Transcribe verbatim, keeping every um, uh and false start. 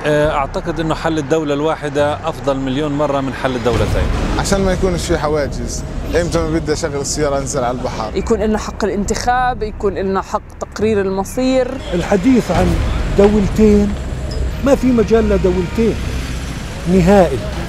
أعتقد أنه حل الدولة الواحدة أفضل مليون مرة من حل الدولتين، عشان ما يكونش في حواجز. إمتى ما بدي أشغل السيارة أنزل على البحر، يكون لنا حق الانتخاب، يكون لنا حق تقرير المصير. الحديث عن دولتين ما في مجال لدولتين نهائي.